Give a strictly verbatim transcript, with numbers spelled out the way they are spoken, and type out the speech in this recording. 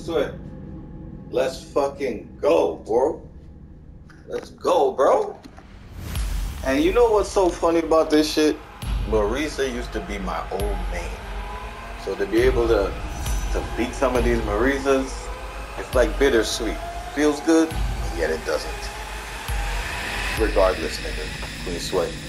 Sweat. Let's fucking go, bro. Let's go, bro. And you know what's so funny about this shit? Marisa used to be my old man. So to be able to to beat some of these Marisas, it's like bittersweet. Feels good, yet it doesn't. Regardless, nigga. Queen Sweat.